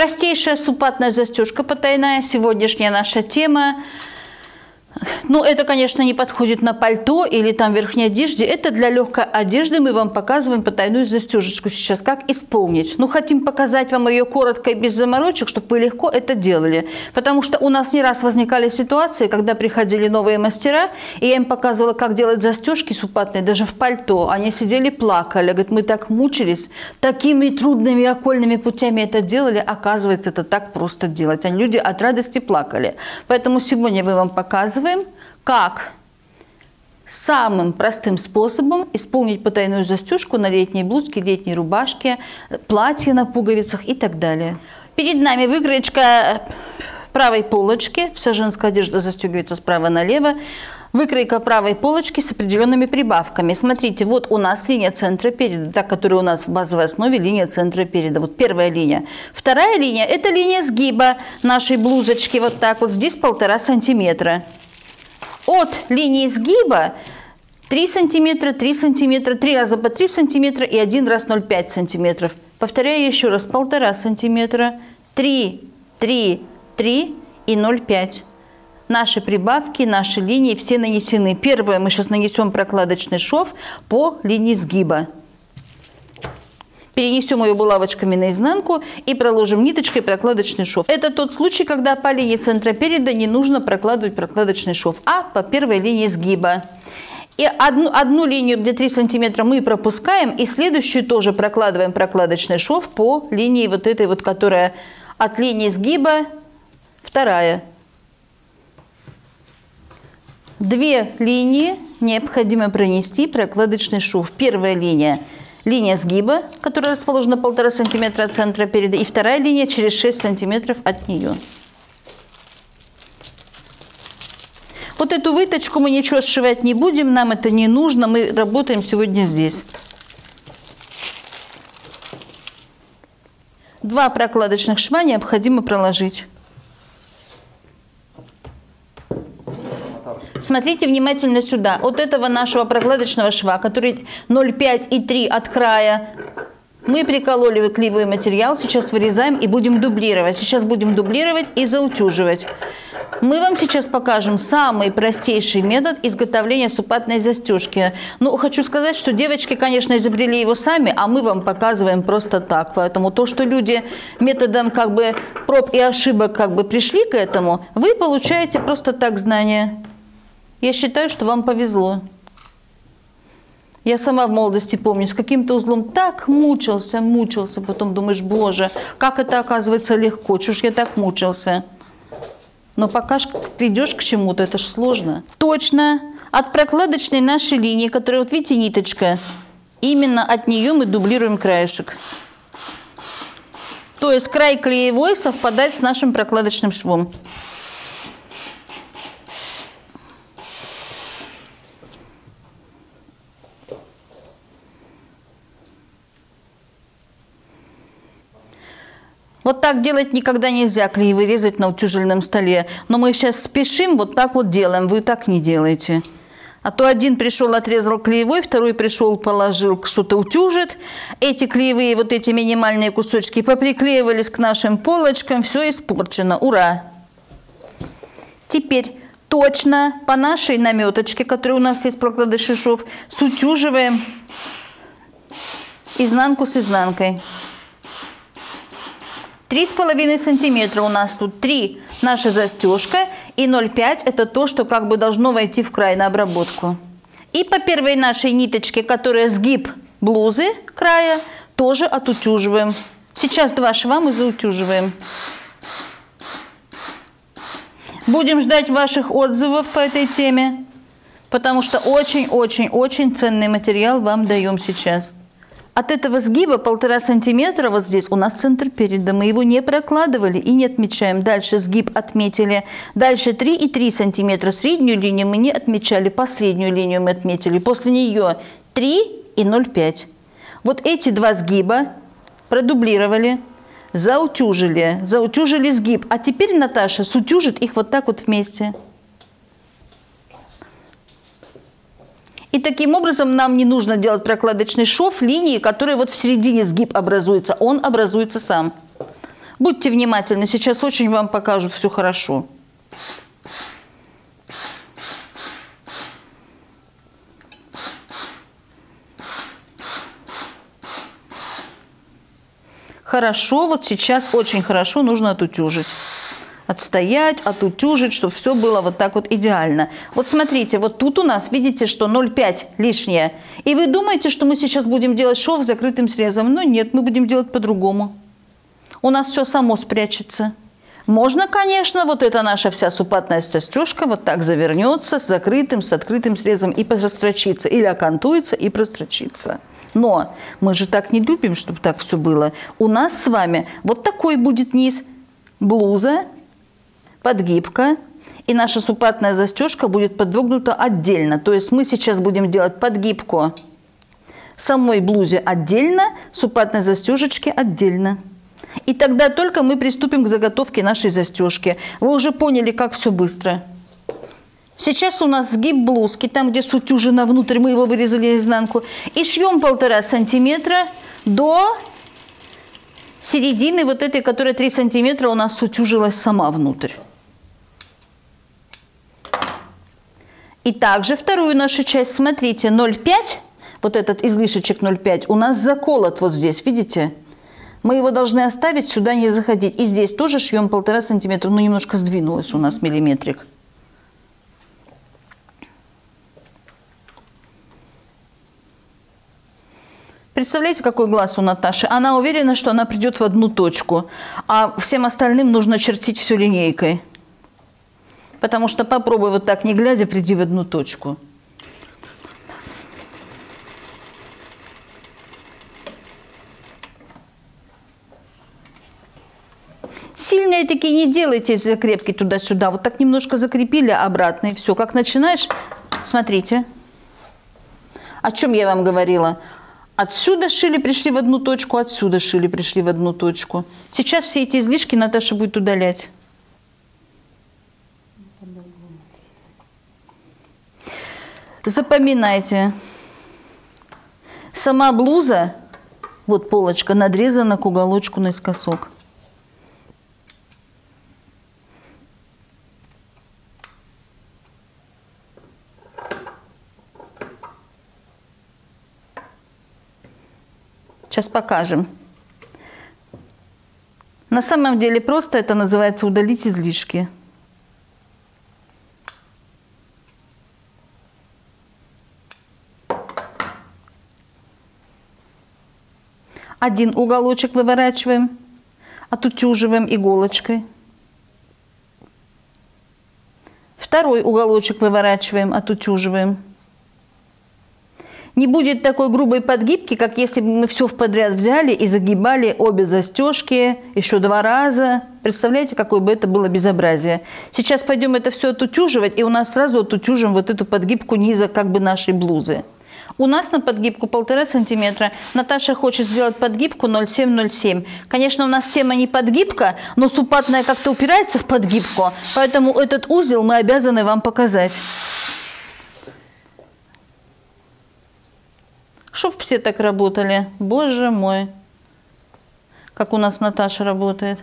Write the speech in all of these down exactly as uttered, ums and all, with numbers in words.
Простейшая суппатная застежка потайная, сегодняшняя наша тема. Ну, это, конечно, не подходит на пальто или там верхней одежде. Это для легкой одежды. Мы вам показываем потайную застежечку сейчас, как исполнить. Ну, хотим показать вам ее коротко и без заморочек, чтобы вы легко это делали. Потому что у нас не раз возникали ситуации, когда приходили новые мастера, и я им показывала, как делать застежки суппатные, даже в пальто. Они сидели, плакали. Говорят, мы так мучились, такими трудными и окольными путями это делали. Оказывается, это так просто делать. А люди от радости плакали. Поэтому сегодня мы вам показываем, как самым простым способом исполнить потайную застежку на летней блузке, летней рубашке, платье на пуговицах и так далее. Перед нами выкроечка правой полочки. Вся женская одежда застегивается справа налево. Выкройка правой полочки с определенными прибавками. Смотрите, вот у нас линия центра переда, та, которая у нас в базовой основе, линия центра переда. Вот первая линия. Вторая линия – это линия сгиба нашей блузочки. Вот так вот. Здесь полтора сантиметра. От линии сгиба три сантиметра, три сантиметра, три раза по три сантиметра и один раз ноль целых пять сантиметров. Повторяю еще раз, полтора сантиметра, три, три, три и ноль целых пять. Наши прибавки, наши линии все нанесены. Первое, мы сейчас нанесем прокладочный шов по линии сгиба. Перенесем ее булавочками наизнанку и проложим ниточкой прокладочный шов. Это тот случай, когда по линии центра переда не нужно прокладывать прокладочный шов, а по первой линии сгиба. И одну, одну линию, где три сантиметра, мы пропускаем, и следующую тоже прокладываем прокладочный шов по линии вот этой вот, которая от линии сгиба, вторая. Две линии необходимо пронести прокладочный шов. Первая линия – линия сгиба, которая расположена полтора сантиметра от центра переда, и вторая линия через шесть сантиметров от нее. Вот эту выточку мы ничего сшивать не будем, нам это не нужно, мы работаем сегодня здесь. Два прокладочных шва необходимо проложить. Смотрите внимательно сюда. От этого нашего прокладочного шва, который ноль целых пять и три от края, мы прикололи клеевой материал. Сейчас вырезаем и будем дублировать. Сейчас будем дублировать и заутюживать. Мы вам сейчас покажем самый простейший метод изготовления суппатной застежки. Ну, хочу сказать, что девочки, конечно, изобрели его сами, а мы вам показываем просто так. Поэтому то, что люди методом как бы проб и ошибок как бы пришли к этому, вы получаете просто так знания. Я считаю, что вам повезло. Я сама в молодости помню, с каким-то узлом так мучился, мучился. Потом думаешь, боже, как это оказывается легко, чушь я так мучился. Но пока придешь к чему-то, это ж сложно. Точно от прокладочной нашей линии, которая, вот видите, ниточка, именно от нее мы дублируем краешек. То есть край клеевой совпадает с нашим прокладочным швом. Вот так делать никогда нельзя, клеевые резать на утюжельном столе. Но мы сейчас спешим, вот так вот делаем. Вы так не делаете. А то один пришел, отрезал клеевой, второй пришел, положил, что-то утюжит. Эти клеевые, вот эти минимальные кусочки поприклеивались к нашим полочкам. Все испорчено. Ура! Теперь точно по нашей наметочке, которая у нас есть прокладочный шов, сутюживаем изнанку с изнанкой. три с половиной сантиметра у нас тут, три наша застежка и ноль целых пять это то, что как бы должно войти в край на обработку. И по первой нашей ниточке, которая сгиб блузы края, тоже отутюживаем. Сейчас два шва мы заутюживаем. Будем ждать ваших отзывов по этой теме, потому что очень-очень-очень ценный материал вам даем сейчас. От этого сгиба полтора сантиметра вот здесь у нас центр переда. Мы его не прокладывали и не отмечаем. Дальше сгиб отметили. Дальше три и три сантиметра. Среднюю линию мы не отмечали. Последнюю линию мы отметили. После нее три и ноль целых пять. Вот эти два сгиба продублировали, заутюжили. Заутюжили сгиб. А теперь Наташа сутюжит их вот так вот вместе. И таким образом нам не нужно делать прокладочный шов линии, которые вот в середине сгиб образуется. Он образуется сам. Будьте внимательны, сейчас очень вам покажут все хорошо. Хорошо, вот сейчас очень хорошо нужно отутюжить. Отстоять, отутюжить, чтобы все было вот так вот идеально. Вот смотрите, вот тут у нас, видите, что ноль пять лишнее. И вы думаете, что мы сейчас будем делать шов с закрытым срезом. Но нет, мы будем делать по-другому. У нас все само спрячется. Можно, конечно, вот эта наша вся супатная застежка вот так завернется с закрытым, с открытым срезом и прострочится. Или окантуется и прострочится. Но мы же так не любим, чтобы так все было. У нас с вами вот такой будет низ, блуза, подгибка, и наша супатная застежка будет подвогнута отдельно. То есть мы сейчас будем делать подгибку самой блузе отдельно, супатной застежечки отдельно. И тогда только мы приступим к заготовке нашей застежки. Вы уже поняли, как все быстро. Сейчас у нас сгиб блузки, там, где сутюжина внутрь, мы его вырезали изнанку. И шьем полтора сантиметра до середины вот этой, которая три сантиметра у нас сутюжилась сама внутрь. И также вторую нашу часть, смотрите, ноль пять, вот этот излишечек ноль пять у нас заколот вот здесь, видите? Мы его должны оставить, сюда не заходить. И здесь тоже шьем полтора сантиметра, ну немножко сдвинулось у нас миллиметрик. Представляете, какой глаз у Наташи? Она уверена, что она придет в одну точку, а всем остальным нужно чертить все линейкой. Потому что попробуй вот так, не глядя, приди в одну точку. Сильные такие не делайте закрепки туда-сюда. Вот так немножко закрепили обратно и все. Как начинаешь, смотрите. О чем я вам говорила? Отсюда шили, пришли в одну точку, отсюда шили, пришли в одну точку. Сейчас все эти излишки Наташа будет удалять. Запоминайте. Сама блуза, вот полочка, надрезана к уголочку наискосок. Сейчас покажем. На самом деле просто это называется удалить излишки. Один уголочек выворачиваем, отутюживаем иголочкой. Второй уголочек выворачиваем, отутюживаем. Не будет такой грубой подгибки, как если бы мы все подряд взяли и загибали обе застежки еще два раза. Представляете, какое бы это было безобразие. Сейчас пойдем это все отутюживать, и у нас сразу отутюжим вот эту подгибку низа как бы нашей блузы. У нас на подгибку полтора сантиметра. Наташа хочет сделать подгибку ноль семь ноль семь. Конечно, у нас тема не подгибка, но супатная как-то упирается в подгибку, поэтому этот узел мы обязаны вам показать. Чтоб все так работали. Боже мой. Как у нас Наташа работает.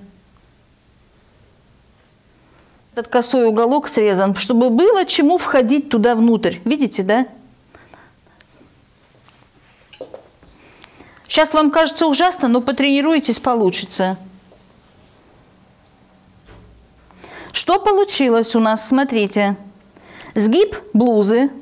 Этот косой уголок срезан, чтобы было чему входить туда внутрь. Видите, да? Сейчас вам кажется ужасно, но потренируйтесь, получится. Что получилось у нас? Смотрите. Сгиб блузы.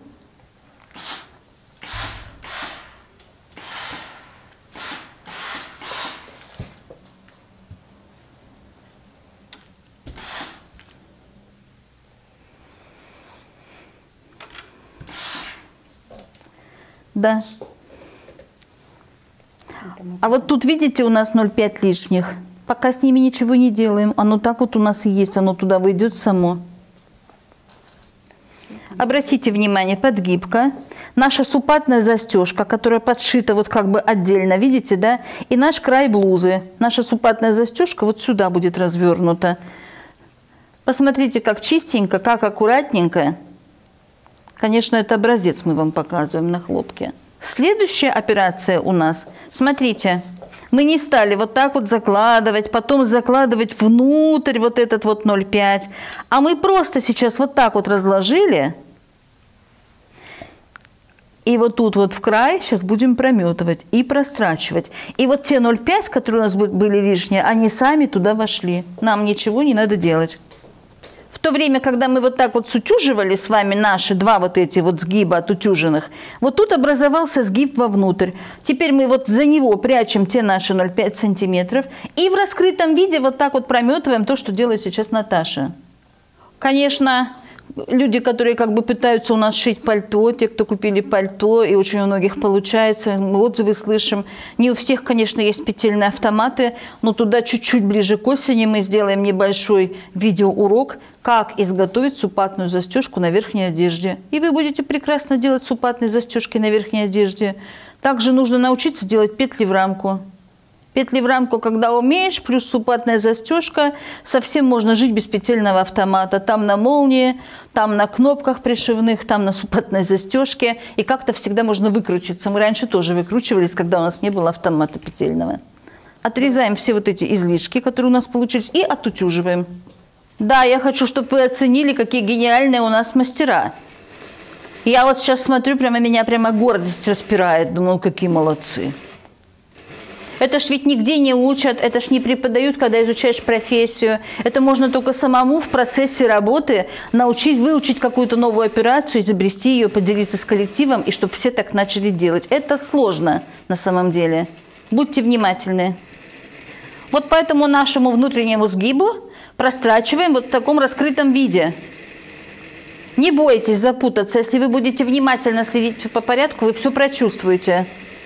Да. А вот тут, видите, у нас ноль пять лишних. Пока с ними ничего не делаем. Оно так вот у нас и есть. Оно туда выйдет само. Обратите внимание, подгибка. Наша супатная застежка, которая подшита вот как бы отдельно, видите, да? И наш край блузы. Наша супатная застежка вот сюда будет развернута. Посмотрите, как чистенько, как аккуратненько. Конечно, это образец мы вам показываем на хлопке. Следующая операция у нас, смотрите, Мы не стали вот так вот закладывать, потом закладывать внутрь вот этот вот ноль пять, а мы просто сейчас вот так вот разложили. И вот тут вот в край сейчас будем прометывать и прострачивать. И вот те ноль пять, которые у нас были лишние, они сами туда вошли. Нам ничего не надо делать. В то время, когда мы вот так вот сутюживали с вами наши два вот эти вот сгиба отутюженных, вот тут образовался сгиб вовнутрь. Теперь мы вот за него прячем те наши ноль пять сантиметров и в раскрытом виде вот так вот прометываем то, что делает сейчас Наташа. Конечно, люди, которые как бы пытаются у нас шить пальто, те, кто купили пальто, и очень у многих получается, мы отзывы слышим. Не у всех, конечно, есть петельные автоматы, но туда чуть-чуть ближе к осени мы сделаем небольшой видеоурок, как изготовить супатную застежку на верхней одежде. И вы будете прекрасно делать супатные застежки на верхней одежде. Также нужно научиться делать петли в рамку. Петли в рамку, когда умеешь, плюс супатная застежка, совсем можно жить без петельного автомата. Там на молнии, там на кнопках пришивных, там на супатной застежке. И как-то всегда можно выкрутиться. Мы раньше тоже выкручивались, когда у нас не было автомата петельного. Отрезаем все вот эти излишки, которые у нас получились, и отутюживаем. Да, я хочу, чтобы вы оценили, какие гениальные у нас мастера. Я вот сейчас смотрю, прямо меня прямо гордость распирает. Думаю, какие молодцы. Это ж ведь нигде не учат, это ж не преподают, когда изучаешь профессию. Это можно только самому в процессе работы научить, выучить какую-то новую операцию, изобрести ее, поделиться с коллективом, и чтобы все так начали делать. Это сложно на самом деле. Будьте внимательны. Вот поэтому нашему внутреннему сгибу прострачиваем вот в таком раскрытом виде. Не бойтесь запутаться. Если вы будете внимательно следить по порядку, вы все прочувствуете.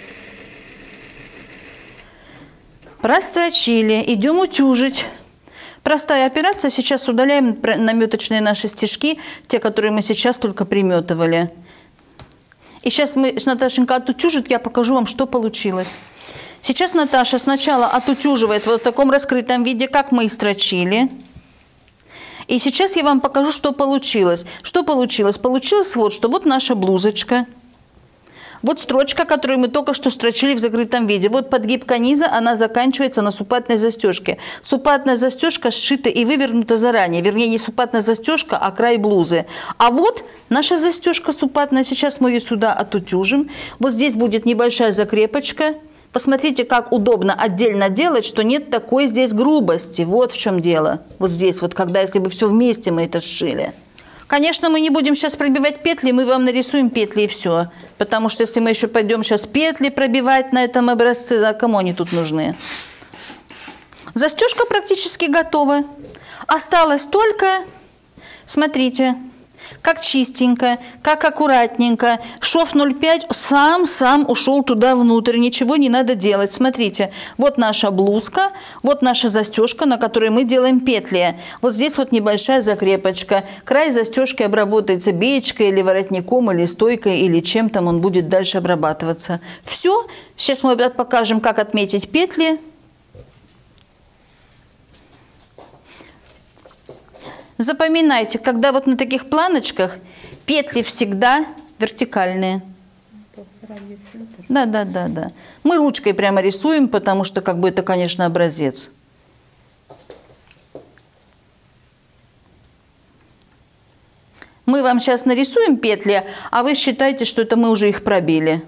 Прострочили, идем утюжить. Простая операция. Сейчас удаляем наметочные наши стежки, те, которые мы сейчас только приметывали. И сейчас мы, Наташенька отутюжит, я покажу вам, что получилось. Сейчас Наташа сначала отутюживает вот в таком раскрытом виде, как мы и строчили. И сейчас я вам покажу, что получилось. Что получилось? Получилось вот что. Вот наша блузочка. Вот строчка, которую мы только что строчили в закрытом виде. Вот подгибка низа, она заканчивается на супатной застежке. Супатная застежка сшита и вывернута заранее. Вернее, не супатная застежка, а край блузы. А вот наша застежка супатная. Сейчас мы ее сюда отутюжим. Вот здесь будет небольшая закрепочка. Посмотрите, как удобно отдельно делать, что нет такой здесь грубости. Вот в чем дело. Вот здесь, вот когда, если бы все вместе мы это сшили. Конечно, мы не будем сейчас пробивать петли, мы вам нарисуем петли и все. Потому что если мы еще пойдем сейчас петли пробивать на этом образце, а кому они тут нужны? Застежка практически готова. Осталось только, смотрите, как чистенько, как аккуратненько. Шов ноль пять сам-сам ушел туда внутрь, ничего не надо делать. Смотрите, вот наша блузка, вот наша застежка, на которой мы делаем петли. Вот здесь вот небольшая закрепочка. Край застежки обработается беечкой или воротником, или стойкой, или чем там он будет дальше обрабатываться. Все. Сейчас мы покажем, как отметить петли. Запоминайте, когда вот на таких планочках петли всегда вертикальные. Да, да, да, да. Мы ручкой прямо рисуем, потому что как бы это, конечно, образец. Мы вам сейчас нарисуем петли, а вы считаете, что это мы уже их пробили.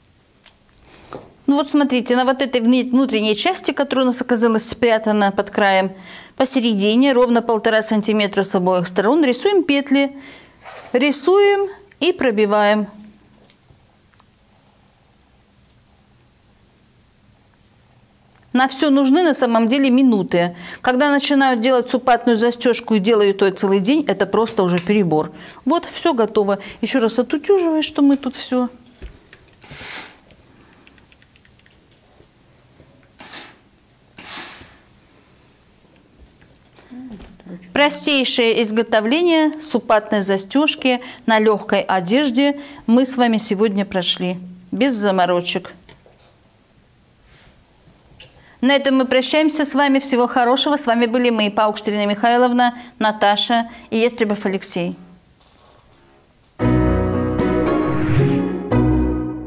Ну вот смотрите, на вот этой внутренней части, которая у нас оказалась спрятана под краем, посередине, ровно полтора сантиметра с обоих сторон, рисуем петли. Рисуем и пробиваем. На все нужны на самом деле минуты. Когда начинают делать супатную застежку и делают ее целый день, это просто уже перебор. Вот, все готово. Еще раз отутюживай, что мы тут все... Простейшее изготовление супатной застежки на легкой одежде мы с вами сегодня прошли, без заморочек. На этом мы прощаемся с вами. Всего хорошего. С вами были мы, Паукштерина Михайловна, Наташа и Естребов Алексей.